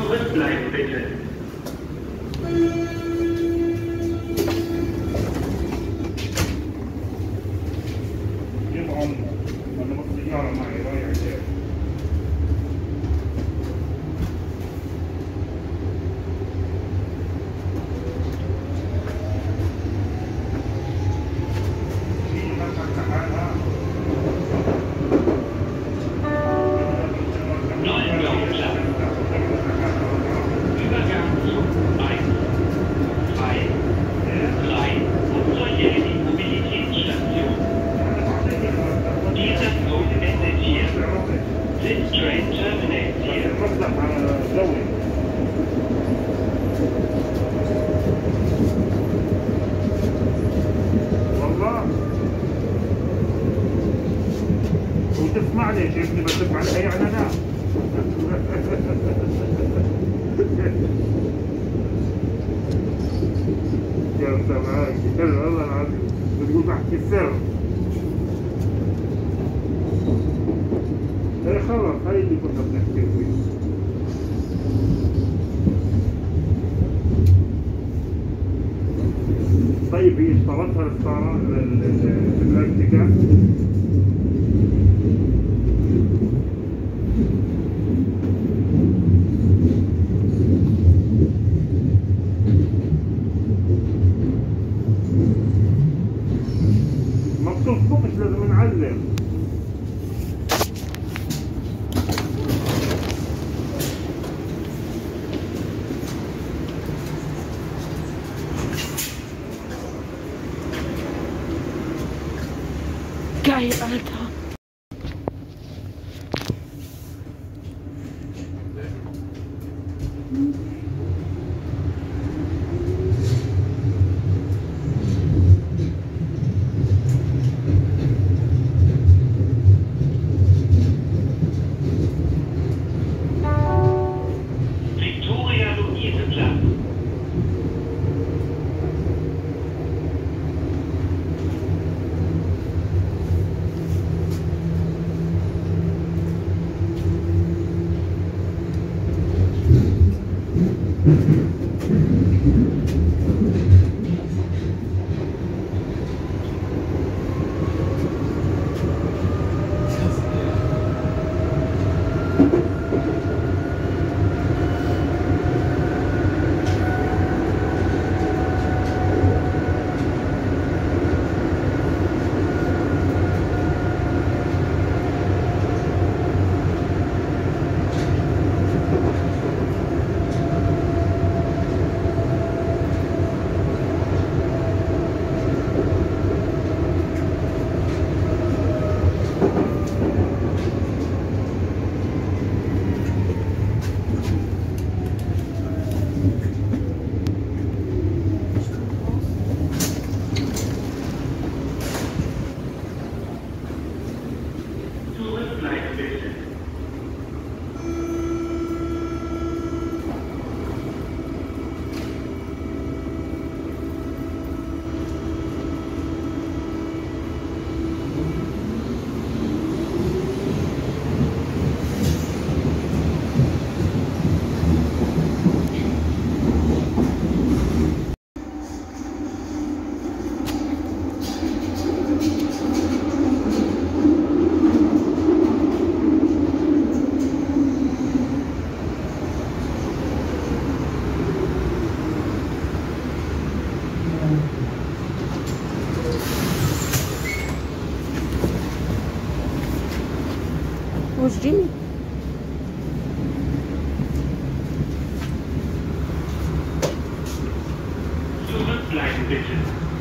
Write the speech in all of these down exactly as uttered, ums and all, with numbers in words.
Zurückbleiben bitte. يضعن أنا بالسيارة معي رايح جاي في مسك حالها Übergang zu eins, zwei, drei unsere Mobilitätsstation. Dieser Zug endet hier. This train terminates here. المفتح جوي والله وتسمعني يا شيخ بسمع لها يعني انا يا سمعك والله العظيم بتقول بحكي السر ايه خلاص هاي اللي كنا بنحكي فيه طيب هي اشترطها الستارة الارتكاز ما بتصدقش لازم نعلم Geil, Alter. Victoria Luiseplatz. Zurückbleiben bitte. Wo ist Jimmy? Zurückbleiben bitte.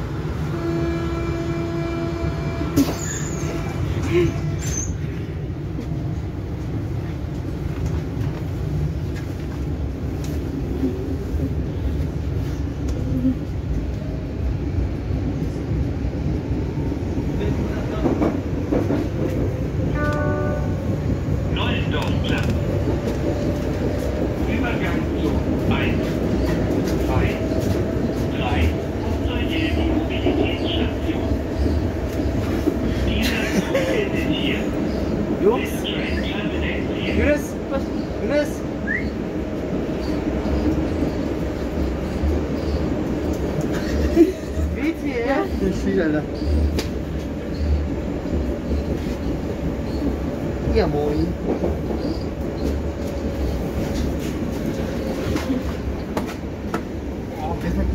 Neudorfplatz. Übergang zu eins, zwei, drei, unsere Alter. Ja, moin. Oh, perfekt.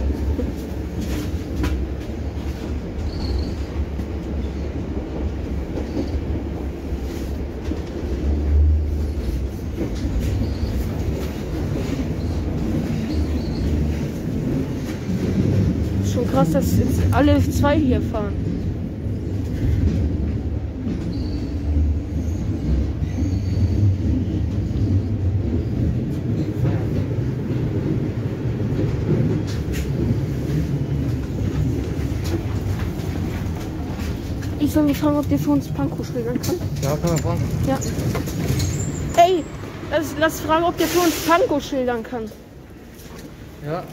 Schon krass, dass jetzt alle zwei hier fahren. Ich soll mich fragen, ob der für uns Panko schildern kann. Ja, kann man fragen. Ja. Ey, lass, lass fragen, ob der für uns Panko schildern kann. Ja.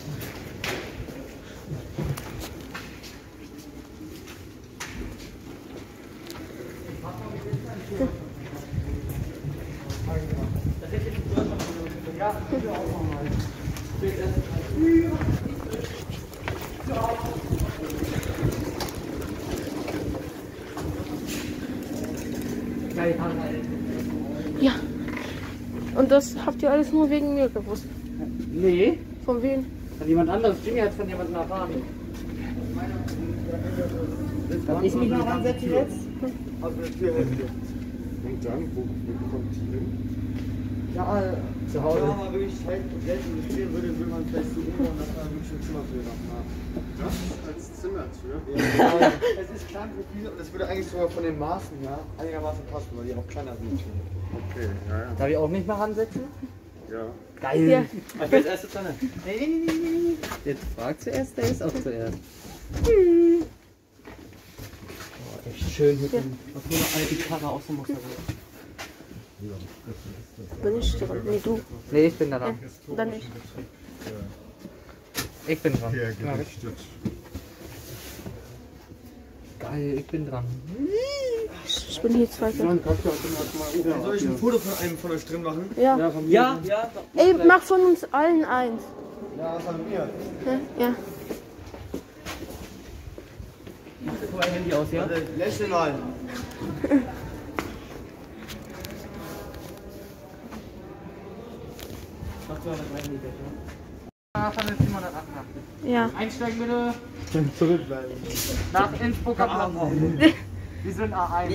Ja. Und das habt ihr alles nur wegen mir gewusst. Nee, Von wem? von jemand anderes. Jimmy hat von jemandem erfahren. Darf ich mich noch ansetzen jetzt? Also der Türhälfte. Und dann, wo, wo kommt die hin? Ja, äh, zu Hause. Wenn man mal wirklich Zeit und Geld investieren würde, würde man vielleicht so umbauen, dass man wirklich ein Zimmer für haben. Das als Zimmertür? Ja, es ist klein Profil und es würde eigentlich sogar von den Maßen her einigermaßen passen, weil die auch kleiner sind. Okay, ja, ja. Darf ich auch mich noch ansetzen? Ja. Geil. Ja. Ich bin das erste Zanne. Nee, nee, nee, nee, nee. Jetzt fragt zuerst, der ist auch zuerst. Hm. Oh, echt schön hier drin. Was für eine alte Karre auch so muss. Bin ich dran? Nee, du. Nee, ich bin da dran. Dann nicht. Ich bin dran. Hergerichtet. Geil, ich bin dran. Ich bin hier zweiter. Dann kannst du auch immer mal Soll ich ein Foto von einem von euch drin machen? Ja. Ja, ja. Ey, mach von uns allen eins. Ja, von mir. Ja. Ja. Guck mal Handy aus, ja? Warte, lächle mal. Mach mal das Handy weg, ja? Von den siebenhundertachtundachtzig. Ja. Einsteigen bitte. Zurückbleiben. Nach Innsbrucker Platz. Wir sind A eins.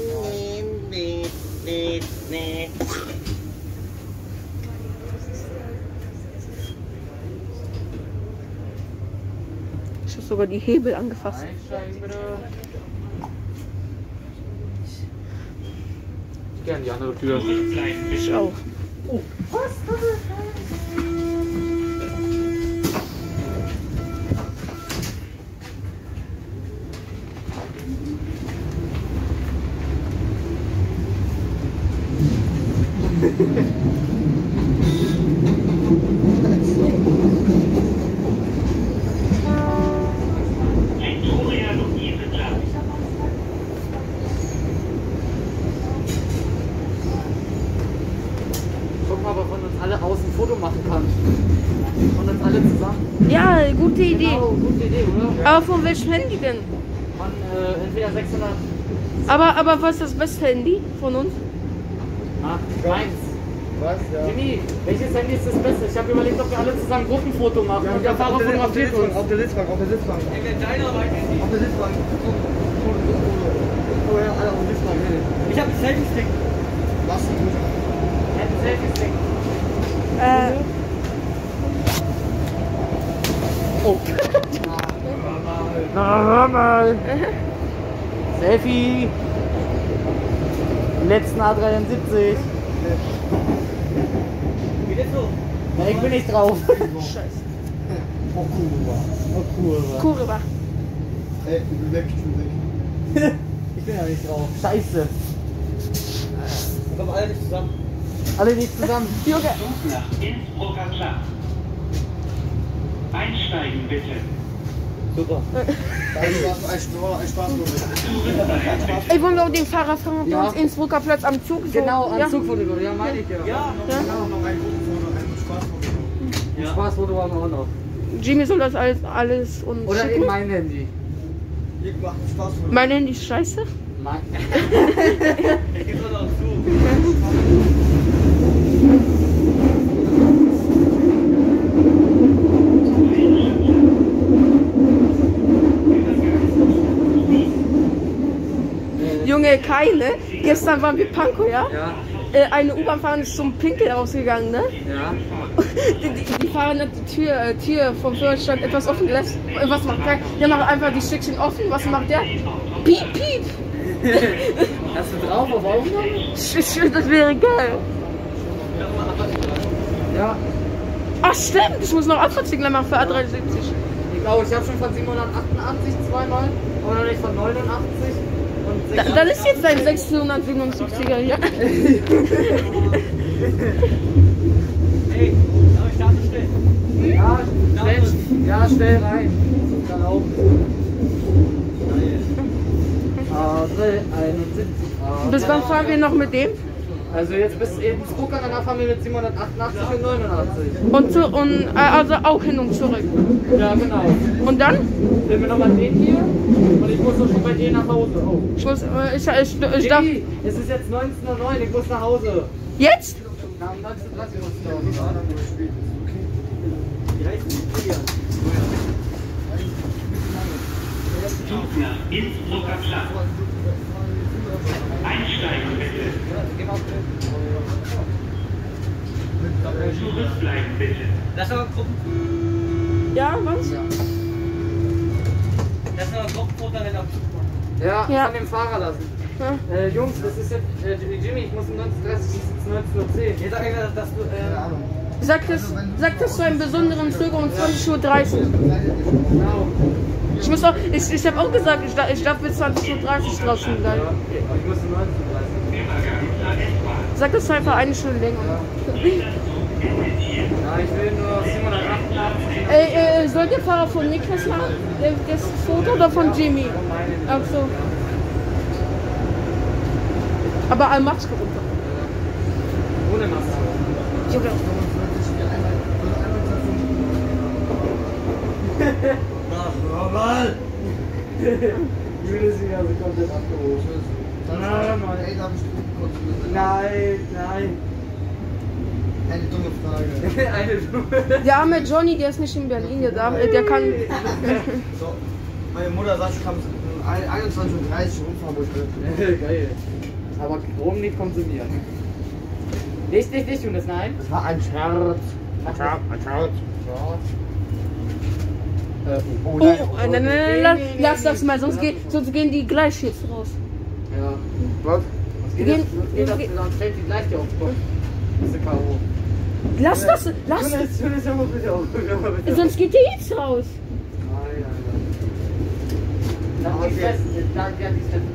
Ich habe sogar die Hebel angefasst. Einsteigen bitte. Gerne die andere Tür. Bleiben Ich bitte. auch. Victoria Luise Platz. Guck mal, ob er von uns alle außen ein Foto machen kann. Von uns alle zusammen. Ja, gute Idee. Genau, gute Idee, oder? Aber von welchem Handy denn? Von äh, entweder sechshundert. Aber, aber was ist das beste Handy von uns? Ah, meins. Was? Ja. Jimmy, welches Handy ist das Beste? Ich habe überlegt, ob wir alle zusammen ein Gruppenfoto machen. Und der Fahrer fotografiert uns. Auf der Sitzbank, auf der Sitzbank. Auf der Sitzbank. Oh ja, alle auf der Sitzbank. Ich hab einen Selfie-Stick. Was? Er hat einen Selfie-Stick. Äh, Oh. Na, hör mal. Selfie. Letzten A dreiundsiebzig. Wie denn so? Na, ich bin nicht drauf. Scheiße. Oh, Kurva. Oh, cool. Kurva. Ey, ich bin weg, ich bin weg. Ich bin ja nicht drauf. Scheiße. Wir kommen alle nicht zusammen. Alle nicht zusammen. Junge. Nach Innsbrucker Platz. Einsteigen bitte. Super. Also war ein Spaß, ein Spaß nur mit. Ey, wollen wir auch den Fahrer fragen, ob Ja. der uns Innsbrucker Platz am Zug so... Genau, am ja. Zugfoto. Ja, meine ich ja. Ja, noch, Ja? genau, noch ein Gruppenfoto, ein Spaßfoto. Ein Spaßfoto haben wir auch noch. Jimmy soll das alles, alles uns Oder schicken. in mein Handy. Wir machen Spaß. Mein Handy ist scheiße. Mein. Ich gebe das auch zu. Junge, keine. Gestern waren wir Pankow, ja? Ja, Äh, eine U-Bahn-Fahrerin ist zum Pinkeln rausgegangen, ne? ja. Die, die, die Fahrerin hat die Tür, äh, Tür vom Führerstand etwas offen gelassen. Äh, Was macht der? Der macht einfach die Stückchen offen. Was macht der? Piep, piep. Hast du drauf auf Aufnahme? Sch- sch- Das wäre geil. Ja. Ach stimmt, ich muss noch Abfahrtssignal machen für A dreiundsiebzig. Ich glaube, ich habe schon von siebenhundertachtundachtzig zweimal, aber noch nicht von neunundachtzig. Und Da, dann ist jetzt dein sechshundertsiebenundsiebziger, ja? Hey, darf ich Daten stellen? Ja, stell, ja, stell rein. Kann auch. A dreiundsiebzig. Bis wann fahren wir noch mit dem? Also jetzt bis Innsbruck, danach fahren wir mit siebenhundertachtundachtzig und neunundachtzig. Und, zu, und äh, also auch hin und zurück. Ja, genau. Und dann? Nehmen wir nochmal den hier und ich muss doch schon bei dir nach Hause. Oh. Ich muss, äh, ich, ich, ich darf. Jimmy, es ist jetzt neunzehn Uhr neun, ich muss nach Hause. Jetzt? Na, um neunzehn Uhr dreißig muss ich nach Hause. Wie heißt die hier? Zug nach Innsbrucker Platz. Einsteigen bitte. Zurückbleiben bitte. Lass mal Gruppen. Ja, was? Lass mal Gruppenfoto wenn auf Zug machen. Ja, Ja. von dem Fahrer lassen. Ja. Äh, Jungs, das ist jetzt, äh, Jimmy, ich muss um neunzehn Uhr dreißig, es ist neunzehn Uhr zehn. Jetzt sag ich mal, dass du, äh, Sag das, sag das zu einem besonderen Flug um zwanzig Uhr dreißig. Genau. Ich muss auch, ich, ich habe auch gesagt, ich darf, ich darf bis zwanzig Uhr dreißig draußen bleiben. Ja, okay, aber ich muss um neunzehn Uhr dreißig. Sag das einfach eine Stunde länger. Ja, ich will nur siebenhundertachtundachtzig. Ey, äh, soll der Fahrer von Niklas machen? Äh, Das Foto oder von Jimmy? Ach so. Aber eine Maske runter. Ohne Maske. Junge. Normal! Jude ist wieder so komplett abgehoben. Nein, ey, darf ich kurz Nein, nein. eine dumme Frage. Eine dumme. Der arme Johnny, der ist nicht in Berlin, der, darf, äh, der kann. So, meine Mutter sagt, ich kann um einundzwanzig Uhr dreißig rumfahren, wo ich will. Geil. Aber Rom nicht kommt zu mir. Nicht, nicht, nicht, Jonas, nein. Das war ein Scherz. Ein Scherz. Ein Scherz. Äh, Oh, äh, nein, nein, nein, nein, lass das mal, sonst, geht, sonst gehen die gleich jetzt raus. Ja. Was? Was geht Gehen- das? Was geht das? gehen- Dann stellt die gleich dir auf den Kopf. Das ist K O. Lass das, lass, Jonas, Jonas, hör mal bitte auf. Hör mal bitte auf. sonst geht der jetzt raus. Nein, nein, nein. Dann die fest. Dann die fest.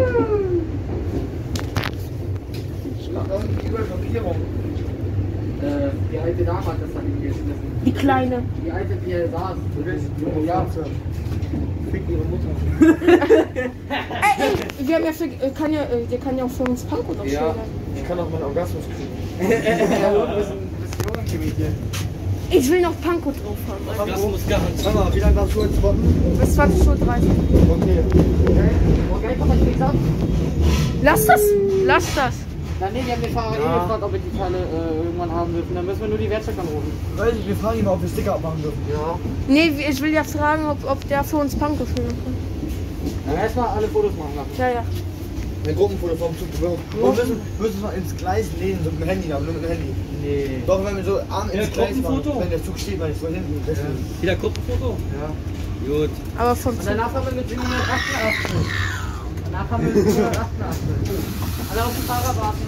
Über Blockierung. Äh, die alte Dame hat das dann hingeschmissen. Die Kleine. Die alte, die hier saß. Ja. Fick ihre Mutter. Ey, ey, wir haben ja für, äh, kann ja, äh, der kann ja auch für uns Panko noch Ja, spielen. ich kann auch meinen Orgasmus kriegen. Hallo, du bist ein bisschen Jungenchemie hier. Ich will noch Panko drauf haben. das muss gar nicht. Sag mal, wie lange darfst du jetzt warten? Bis zwanzig Uhr dreißig. Okay. Okay, komm mal, ich krieg's ab. Lass das, lass das. Na nee, die haben den Fahrer Ja. eh gefragt, ob wir die Teile äh, irgendwann haben dürfen. Dann müssen wir nur die Werkstatt anrufen. Weiß ich, wir fragen ihn mal, ob wir Sticker abmachen dürfen. Ja. Nee, ich will ja fragen, ob, ob der für uns Panko spielen kann. Dann erstmal alle Fotos machen lassen. Ja, ja. Ein Gruppenfoto vom Zug. Wir müssen, müssen mal ins Gleis lehnen, so mit dem Handy, aber nur mit dem Handy. Nee. Doch, wenn wir so arm ins Ja, Gleis fahren, Gruppenfoto. wenn der Zug steht, weil ich so hinten. Ja. Wieder Gruppenfoto? Ja. Gut. Aber vom Und danach haben wir mit siebenhundertachtundachtzig. Danach haben wir mit siebenhundertachtundachtzig. Alle auf den Fahrer warten.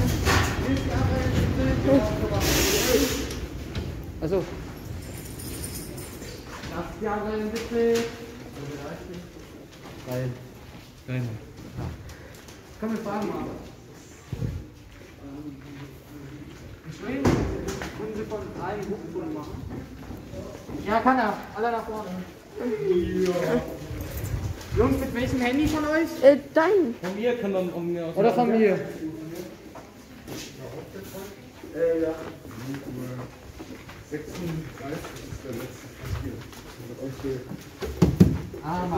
Also. Das Jahre bitte. Nein. Nein. Komm, wir fahren mal. Schön. Können Sie von drei Gruppenfoto machen? Ja, kann er. Alle nach vorne. Jungs, mit welchem Handy von euch? Äh, dein. Von mir kann man um mir aus. Oder von mir? Äh, ja. sechsunddreißig ist der letzte Papier. Ah,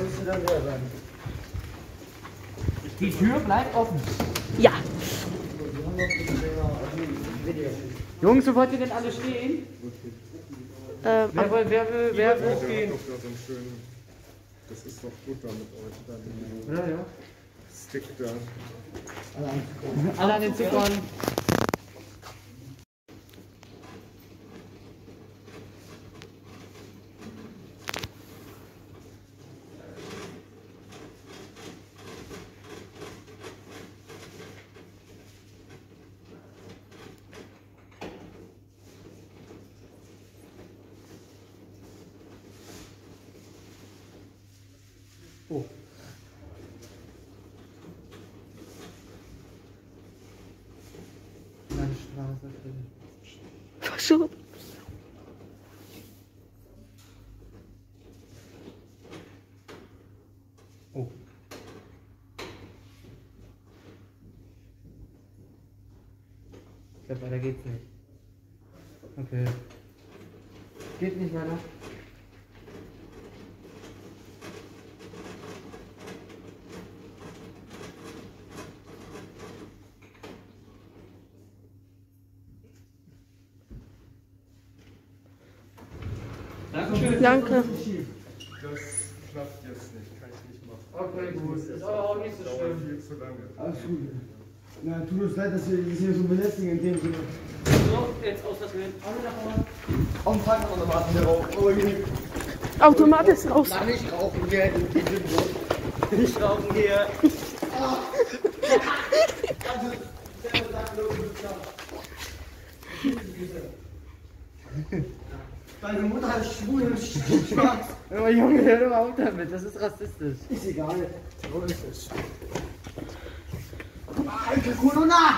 die Tür bleibt offen. Ja. Jungs, wo wollt ihr denn alle stehen? Ähm, Wer will, wer will, wer will stehen? Das ist doch gut da mit euch. Da Ja, ja. Stick da. Alle an den Zickern. Oh. Landstraße. Verschoben. Oh. Ich glaube, weiter geht's nicht. Okay. Geht nicht weiter. Danke. Das klappt jetzt nicht, kann ich nicht machen. Okay, gut. Ist aber auch nicht so Dauert schlimm. viel zu lange. Alles gut. Na, tut uns leid, dass wir das hier so belästigen in dem Sinne. So, jetzt aus Versehen. Alle nach vorne. Auf dem Fahrradautomaten hier rauchen. Oh, je. Automat ist raus. Na, nicht rauchen hier in diesem Boot. Nicht rauchen hier. Deine Mutter hat schwul und schwarz. Aber Junge, hör doch mal auf damit, das ist rassistisch. Ist egal. So ist es. Alter Corona!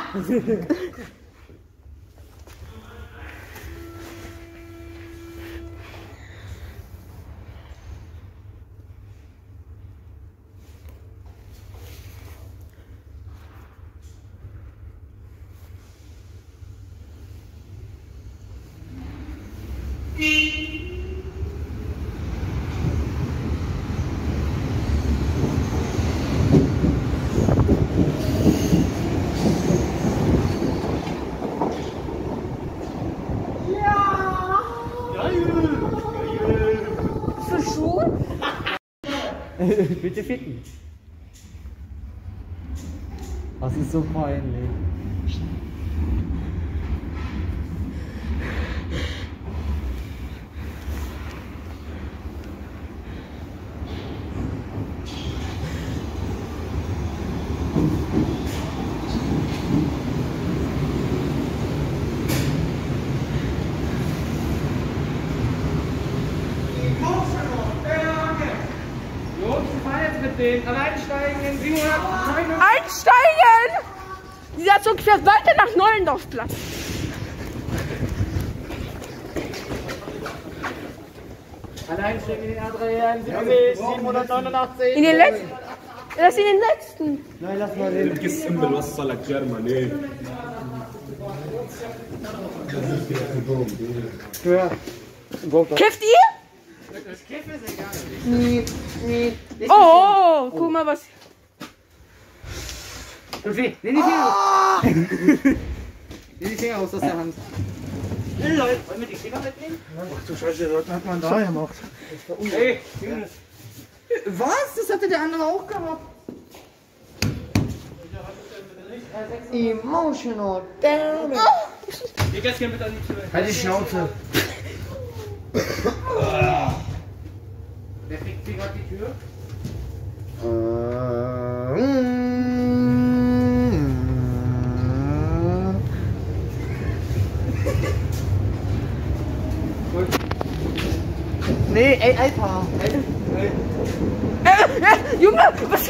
Für Schuhe? Bitte ficken. Das ist so peinlich. Jungs, wir fahren jetzt mit denen. Alle einsteigen in siebenhundertneunundneunzig. Einsteigen! Dieser Zug fährt weiter nach Neulendorfplatz. Alle einsteigen in den A drei R siebenhundertneunundachtzig. In den letzten. Das sind den letzten. Nein, lass mal den. الجسم بنوصل الجرماني Ja. Kifft ihr? Das Kiffen ist egal. Nee, nee. Oh, guck mal was. Sophie, nimm die Finger raus. Nimm die Finger raus aus der Hand. Leute, wollen wir die Finger mitnehmen? Ach du Scheiße, das hat man da gemacht. Hey, Jungs. Was? Das hatte der andere auch gehabt. Emotional damage. Geh ganz gerne mit an die Tür. Halt die Schnauze. Wer fickt hier gerade die Tür? Nee, ey, Alter. Äh, äh, Junge, was,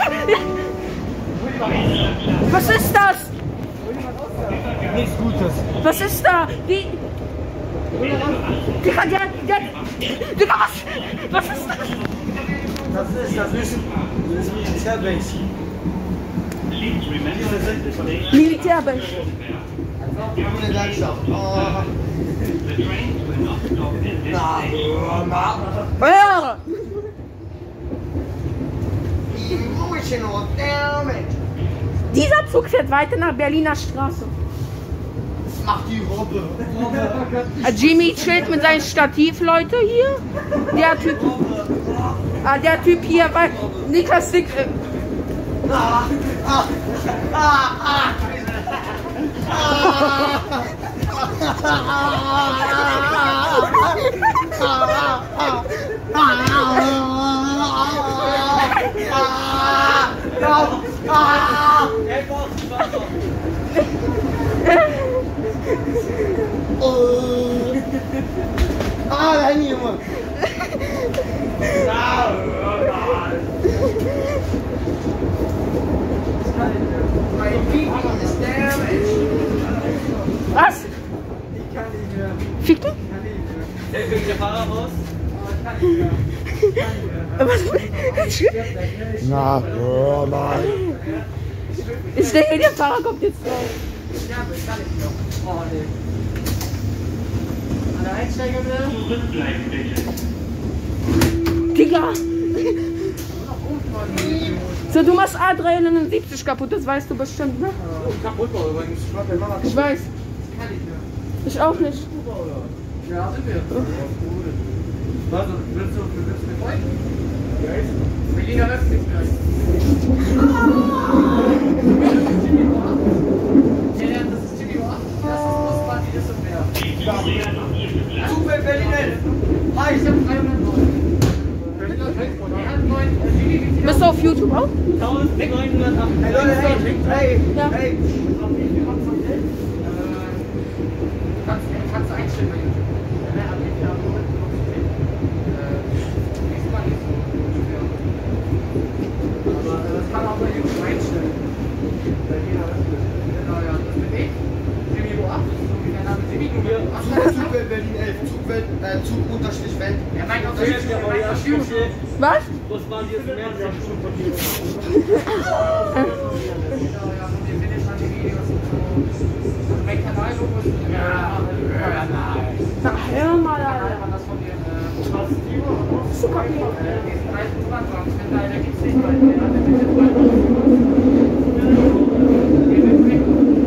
was ist das? Nichts Gutes. Was ist da? Die. Digga, der, der, Digga, was, was ist das? Das ist, das ist, das ist Militärbase. Please remember the station. Militärbase. Ohne Landschaft. Oh. The trains will not stop in this Na, station. na. Ja. Mädchen und der Mensch. Dieser Zug fährt weiter nach Berliner Straße. Das macht die Robbe. Ah, Jimmy chillt mit seinem Stativ, Leute, hier. Der Typ. Ah, der Typ hier, weil Niklas Dick. Äh, Ah, ah, ah, ah. Ah, nein, Junge. was? Ich kann nicht mehr. Ficken? Ich kann nicht mehr. Der kriegt der Fahrer raus. Oh, ich kann nicht mehr. Ich kann nicht mehr. Was? Na, hör mal. Ich denke, der Fahrer kommt jetzt drauf. Ja, aber ich kann nicht mehr. Oh, nee. An der Einsteiger bitte. Zurückbleiben bitte. Digga. So, du machst A dreihundertsiebzig kaputt, das weißt du bestimmt, ne? Kaputt war übrigens. Ich weiß. Kann nicht mehr. Ich auch nicht. Ja, sind wir. Was? Willst du, willst du mit folgen? Berliner öffnet gleich. Ja, ja, das ist Jimmy acht. Das ist Busbahn, die ist und mehr. Victoria Luisenplatz. Zufall Berlin elf. Ah, ich hab dreihundertneun. dreihundertneun. Jimmy, wie viel Bist du auf YouTube auch? neunzehnhundertacht. Hey Leute, hey, hey, Ja. hey. Kannst, kannst du einstellen bei YouTube. Ja, aber ich habe nur äh, nächstes Mal nicht so schwer. Aber äh, das kann man auch bei YouTube einstellen. Genau, ja. Das bin ich. Jimmy Bo acht, das ist so wie der Name Jimmy. Du mir Zugwelt Berlin elf. Zugwelt, äh, Zug unterstrich Welt. Ja, mein Gott, das ist ja mein Verschieben. Was? Das waren die jetzt mehr als Stunden von dir. Genau, ja, von dem bin ich an die Videos und so. Also mein Kanal-Logo ist. Ja, nein. Na, hör mal, Alter. Kann man das von den. Äh, Super. diesen alten Brandwagen, wenn da einer gibt's nicht, weil der hat der mit dem Brandwagen. Der wird weg.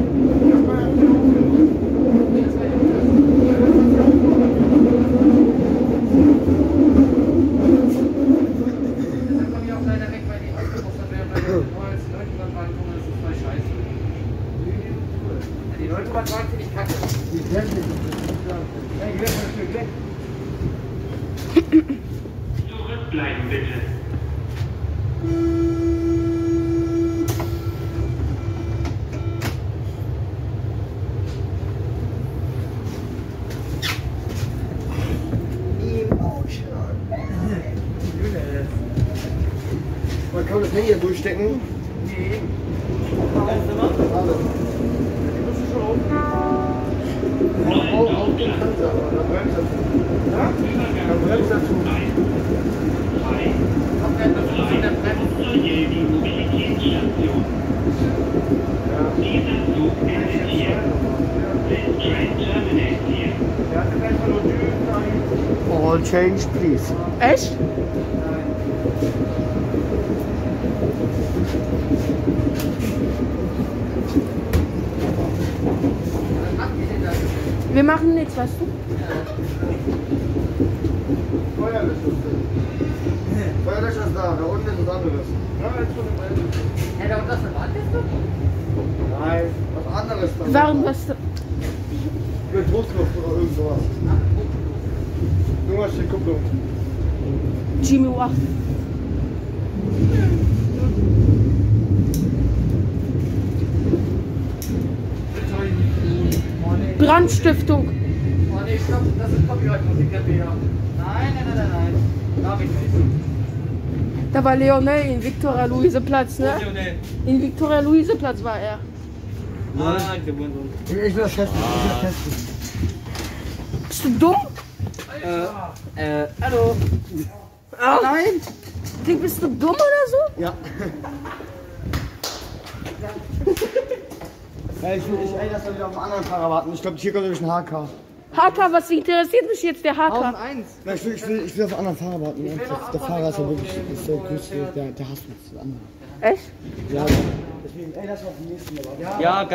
Deshalb komme ich auch leider weg, weil die ausgemustert werden, weil die neues Leutenbrandwagen kommen, das ist voll scheiße. Ja, die Leutenbrandwagen finde ich kacke. Zurückbleiben bitte. Man kann das Handy hier durchstecken. Nee. Alles. Oh, oh, auf den Fenster. Da bremst er zu. Ja? Da bremst er zu. Zur Mobilitätsstation. Dieser Zug endet hier. This train terminates here. All change, please. Echt? Wir machen nichts, weißt du? Feuerlöscher ist da. Feuerlöscher ist da. Da unten ist was anderes. Hä, da unten ist eine Wand jetzt doch? Nein, was anderes da. Warum was? Mit Druckluft oder irgend sowas. Irgendwas steht Kupplung. Jimmy acht. Brandstiftung. Oh ne, ich glaube, das ist Copyright-Musik, der Bär. Nein, nein, nein, nein, nein. Darf ich nicht. Da war Leonel in Viktoria-Luise-Platz, ne? In Viktoria-Luise-Platz war er. Ah, gewonnen. Ich will das testen. Ich will das testen. Bist du dumm? Äh, äh, hallo. Ah, nein. Dick, bist du dumm oder so? Ja. Ja, ich will, ich, ey, dass wir wieder auf einen anderen Fahrer warten. Ich glaube, hier kommt nämlich ein H K. H K, was interessiert mich jetzt der H K? eins. Na, ich, will, ich, will, ich will auf einen anderen Fahrer warten. Der, der Fahrer ist ja wirklich ist der größte, der, der hasst uns. Der andere. Echt? Ja, deswegen, ey, lass mal auf den nächsten mal warten. Ja, geil.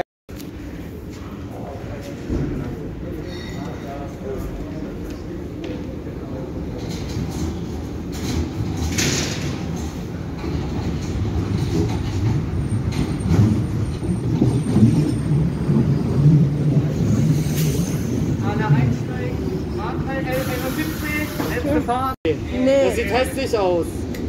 Nee. Das sieht hässlich aus.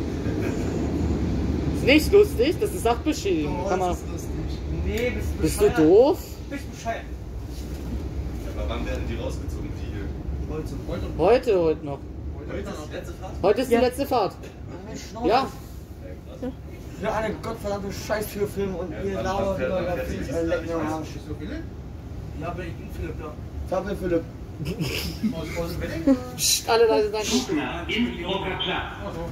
Ist nicht lustig, das ist Sachbeschädigung. Kann man... Nee, bist du Bist du doof? Bist bescheuert. Aber wann werden die rausgezogen, die hier? Heute. Heute, heute noch. Heute ist die letzte Fahrt? Heute ist die letzte Fahrt. Ja. Für eine gottverdammte Scheiß für Filme und ihr lauert über der Film, ein Lecken am Arsch. Ja, aber ich bin Philipp da. Fabian Philipp. Psst, alle Leute sagen. Buchner, Innsbrucker Platz.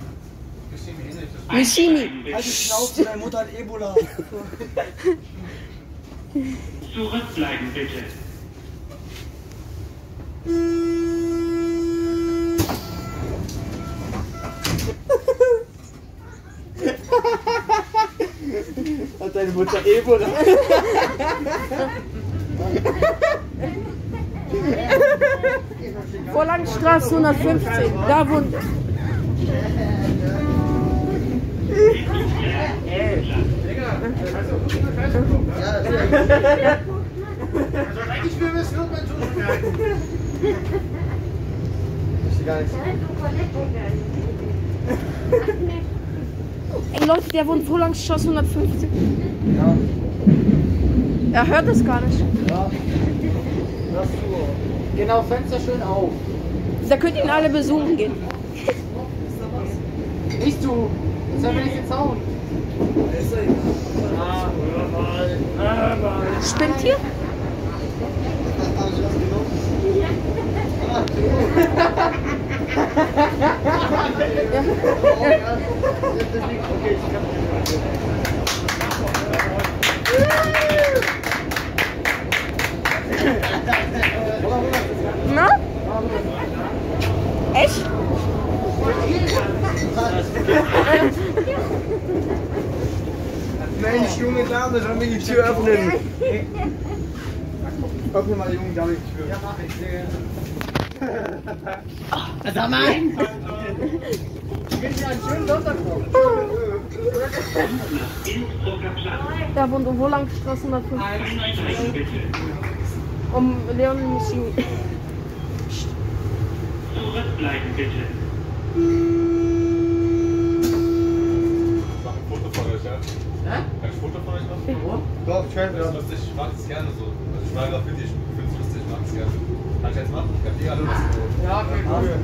Michini. Halt die Schnauze, deine Mutter hat Ebola. Zurückbleiben bitte. Hat deine Mutter Ebola? Vorlangstraße hundertfünfzehn. Da wohnt. Eigentlich will es nur mein Tod merken. Ich gar nichts. Ey Leute, der wohnt Vorlangstraße hundertfünfzehn. Ja. Er hört es gar nicht. Ja. Das ist so. Genau, Fenster schön auf. Da könnt ihr ihn alle besuchen gehen. Nicht du. Das haben wir nicht den Zaun. Spinnt hier? Haben Sie das genommen? Okay, ich kann Na? Echt? Mensch, junge Dame, soll mir die Tür öffnen? Öffne mal die junge Dame die Tür. Ja, mach ich. Sag mal! Ich will dir einen schönen Sonntag kommen. Innsbrucker Platz. Da wohnt um Vorlangstraße hundertfünfzehn. Einsteigen bitte. Um Leon Michini. Zurückbleiben bitte. Mach ein Foto von euch, ja? Hä? Kann ich ein Foto von euch machen? Doch, ich Das ist lustig, ich mach das gerne so. Also ich mag Graffiti, ich finde es lustig, ich mag es gerne. Kann ich jetzt machen? Ich hab die alle Lust. Ja, okay, Warte.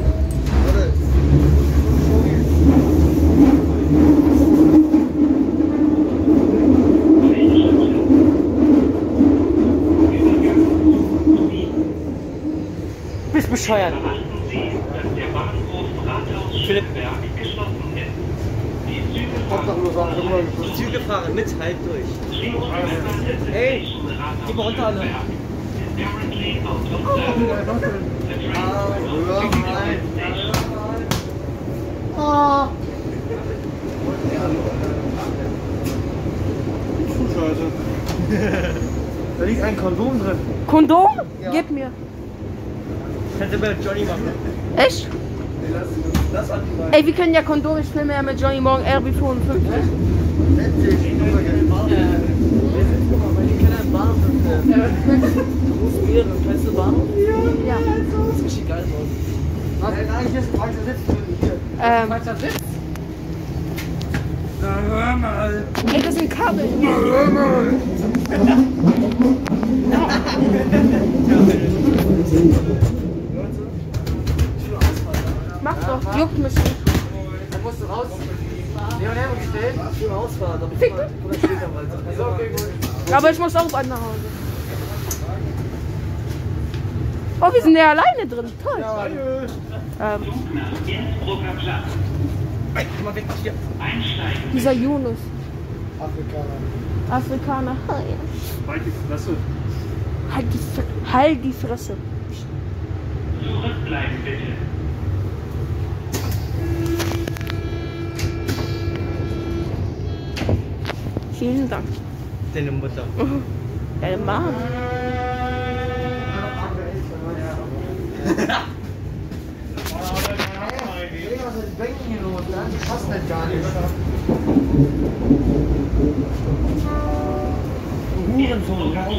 Bist bescheuert. Beachten Sie, dass der Bahnhof Rathaus-Schönberg geschlossen ist. Die Züge fahren Die Züge fahren mit, halt durch. Hey, gib mal runter, alle. Apparently out of service. The train will not be at station. Scheiße. Da liegt ein Kondom drin. Kondom? Gib mir. Kannst du mit Johnny machen. Echt? Das hat die beiden. Ey, wir können ja Kondom, ich filme ja mit Johnny morgen R B fünfundfünfzig. Endlich. Wir sind, guck mal, weil die können einen Bahnhof filmen. Du rufst mir, dann kennst du Bahnhof? Ja. Das sieht richtig geil aus. Was? Nein, hier ist ein falscher Sitz drin. Hier. Ähm, Falscher Sitz? Na hör mal. ey, das sind Kabel. Na hör mal. Mach doch, juckt mich nicht. Dann musst du raus. Leon Hermann gestellt. Schön Ausfahrt. Aber Fick oder später mal. Also, okay, gut. Aber ich muss auch bald nach Hause. Oh, wir sind ja alleine drin. Toll. Ähm, Innsbrucker Platz. Komm mal weg hier. Einsteigen. dieser Yunus. Afrikaner. Afrikaner. Halt die Fresse. Halt die, Fre- halt die Fresse. Zurückbleiben bitte. Vielen Dank. Deine Mutter. Deine Mom. Was ist denn hier los? Das passt nicht gar nicht. Hurensohn, raus.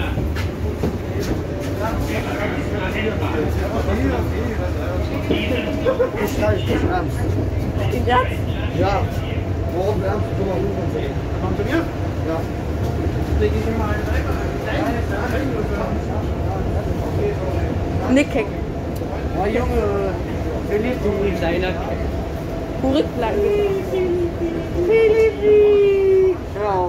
Ich schreibe nicht ernst. Ja? Ja. Warum ernst? Du mal Hurensohn. Kommt zu mir? Ja. Leg ich ihm mal einen Nickig. Oh Junge, Philipp, du kleiner Zurückbleiben. Philippi! Hör auf.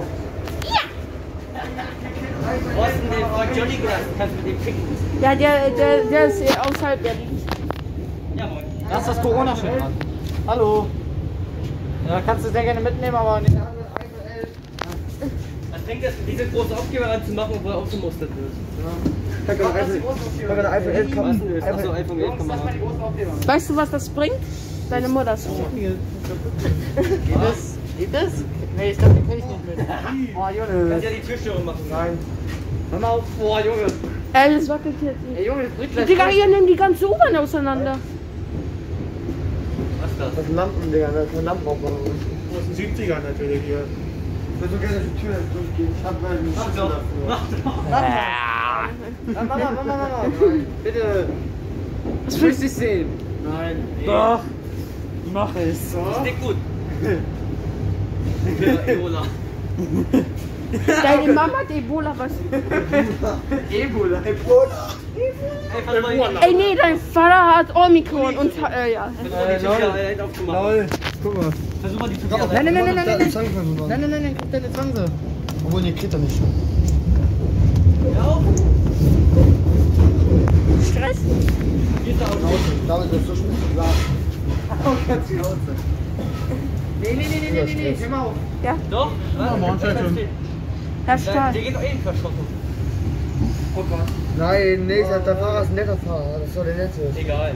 Wo ist denn der von Johnny gelassen? Kannst du den ficken? Ja, der, der, der ist hier außerhalb Berlins. Ja, moin. Lass das Corona-Schild an. Hallo. Ja, kannst du sehr gerne mitnehmen, aber nicht an. Was bringt das, diese große Aufkleber anzumachen, wo er aufgemustert wird? Ich hab gerade eine iPhone elf Was denn das? Achso, iPhone elf Komma acht. Weißt du, was das bringt? Deine Mutter ist so. Geht das? Geht das? Nee, ich glaube, den kenn ich nicht mit. Oh, Junge. Kannst ja die Türstörung machen. Nein. Hör mal auf. Oh, Junge. Ey, das wackelt jetzt nicht. Ey, Junge, das bricht gleich. Digga, ihr nehmt die ganze U-Bahn auseinander. Was ist das? Das sind Lampen, Digga. Das sind Lampenaufbau. Das ist ein siebziger natürlich hier. Ich würde so gerne durch die Tür durchgehen. Ich hab mal einen Mach Schlüssel doch. dafür. Mach doch. Ja, Mama, Mama, Mama. Bitte. Was Ich für will dich sehen. Nein. Doch. Mach es. So. Steck gut. Ebola. Deine Mama hat Ebola, was? Ebola. Ebola. Einfach mal Ey, nee, dein Vater hat Omikron und, äh, ja. Versuch mal die Tür allein aufzumachen. Lol. Guck mal. Versuch mal die Tür Nein, allein. nein, nein, nein, nein, nein. Nein, nein, nein, nein, kriegt deine Zwange. Obwohl, nee, kriegt er nicht. Ja. Stress? Hier ist der Auto. Damit ist so schön klar. Oh, ganz die Hause. Nee, nee, nee, nee, nee, nee, hör mal auf. Ja, Doch? Ja, morgen schon. Herr Der, Stahl. der geht doch eh nicht verschossen. Guck mal. Nein, nee, der Fahrer ist ein netter Fahrer. Das war der nette. Egal.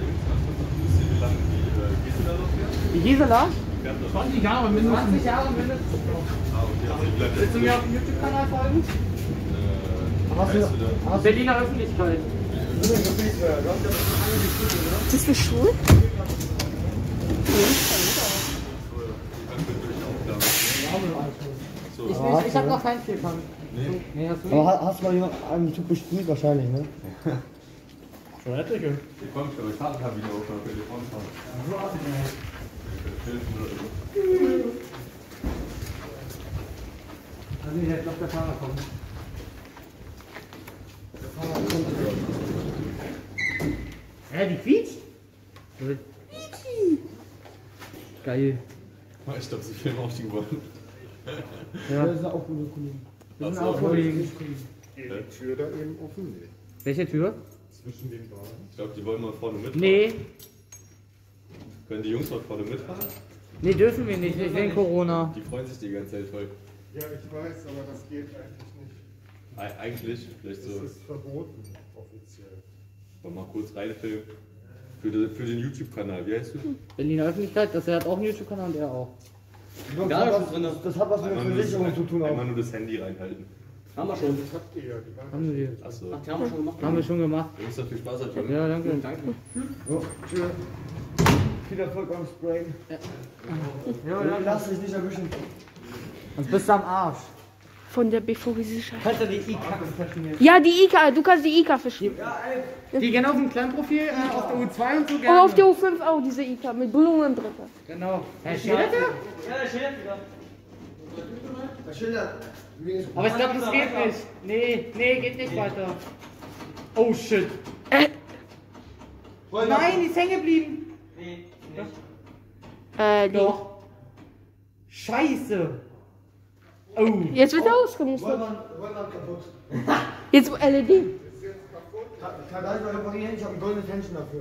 Die Gisela? zwanzig Jahre mindestens. zwanzig Jahre mindestens. Willst du mir auf dem YouTube-Kanal folgen? Hast du, hast Berliner Öffentlichkeit. Bist du schwul? Ich, ich, ich hab noch keinen Vierkant. Nee. Nee, hast du nicht? Aber hast du mal jemand einen Typ besprüht wahrscheinlich, ne? Schon etliche. Ich komme schon, ich habe wieder auf mein Telefon. Also jetzt noch der Fahrer kommt. Der Fahrer kommt. Hä, die quietscht? Geil. Ich glaube, sie filmen auch die geworden. Ja, das ist auch gute Kollegen. Das sind auch Kollegen. Geht die Tür da eben offen? Nee. Welche Tür? Zwischen den beiden. Ich glaube, die wollen mal vorne mitfahren. Nee. Können die Jungs mal vorne mitfahren? Nee, dürfen wir nicht, nicht wegen Corona. Die freuen sich die ganze Zeit voll. Ja, ich weiß, aber das geht eigentlich nicht. E- Eigentlich, vielleicht so. Das ist verboten, offiziell. Mal kurz reinfilmen. Für, den- für den YouTube-Kanal, wie heißt du? Berliner Öffentlichkeit, das er hat auch einen YouTube-Kanal und er auch. Ja, das, das hat was, das hat was mit der Versicherung zu tun. Einmal Auch. nur das Handy reinhalten. Haben wir schon. Das habt ihr ja, die waren. Haben wir. Achso. Ach, die haben wir schon gemacht. Haben wir schon gemacht. Jungs, habt viel Spaß hat, Ja, danke. Danke. So, tschüss. Viel Erfolg beim Sprayen. Ja, ja, lass dich nicht erwischen. Sonst bist du am Arsch. Von der B V G-Sicherheit. Kannst du die I-Kacke verschieben? Ja, die I K, du kannst die I K verschieben. Die gerne auf dem Kleinprofil, äh, auf der U zwei und so Und gerne. auf der U fünf auch diese I K mit Blumen drin. Genau. Herr Schildert? Ja, der Schild wieder. Herr Schildert. Aber ich glaube, das geht nicht. Nee, nee, geht nicht weiter. Oh shit. Äh, Nein, die ist hängen geblieben. Nee, äh, die. Doch. Scheiße. Oh. Jetzt wird er ausgemustert. Rollmann kaputt. Jetzt L E D. Kann gar nicht mal reparieren, ich habe ein goldenes Händchen dafür.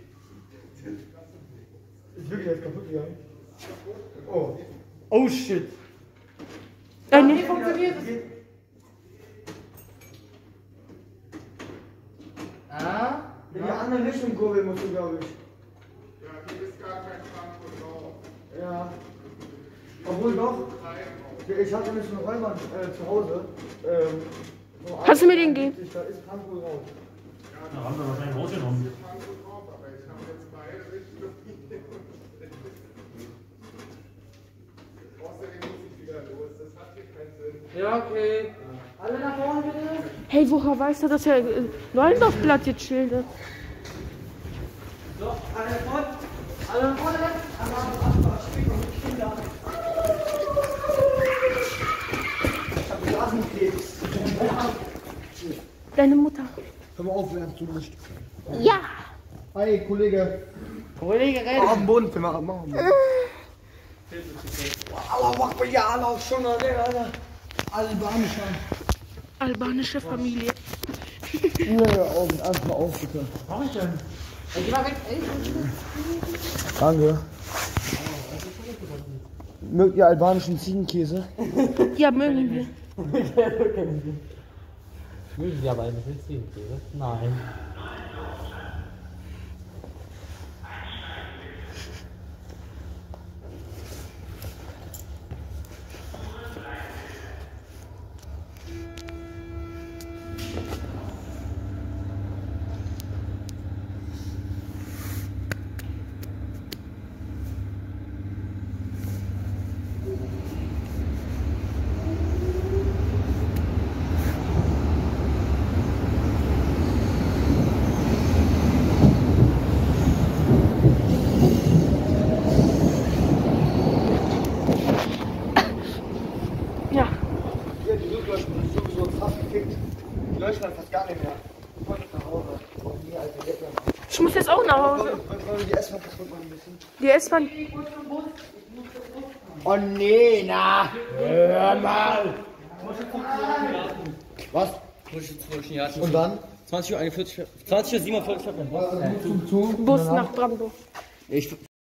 Ist wirklich jetzt kaputt gegangen. Oh. Oh shit. Äh, nee. Funktioniert es? Ah, In die andere Richtung kurbeln musst du, glaube ich. Ja, hier ist gar kein Frankfurt drauf. Ja. Obwohl doch. Ich hatte nämlich einen Räuber äh, zu Hause. Ähm, so Kannst du mir den geben? Da ist Frankfurt raus. Da haben wir wahrscheinlich rausgenommen. Frankfurt drauf, aber ich habe jetzt beide Richtungen. Außerdem muss ich wieder los, das hat hier keinen Sinn. Ja, okay. Alle nach vorne bitte. Hey, woher weißt du, dass er äh, Neuendorfblatt jetzt schildert? So, alle nach vorne. Alle nach vorne. Alle nach vorne. Kinder. Ich hab Blasenkrebs. Deine Mutter. Hör mal auf, lernst du nicht. Ja. Hi, Kollege. Kollege, renn. Auf den Boden, wir machen mal. Allah, mach mal ja, Allah, schon, Alter. Albanischer. Albanische Familie. Nö, Augen, erst mal auf, bitte. Was mach ich denn? Ey, geh mal weg, ey. Danke. Mögt ihr albanischen Ziegenkäse? Ja, mögen wir. Mögen Sie aber einen Ziegenkäse? Nein. Ja. Hier, die Rückleuchten sind sowieso fast gefickt. Die leuchten fast gar nicht mehr. Ich wollte nach Hause. Oh, nee, Alter, jetzt noch. Ich muss jetzt auch nach Hause. Wollen wir die S-Bahn kaputt machen müssen? Die S-Bahn. Oh nee, na! Hör mal! Was? Und dann? zwanzig Uhr einundvierzig, zwanzig Uhr siebenundvierzig. Zum Zug. Bus nach Brandenburg. Ich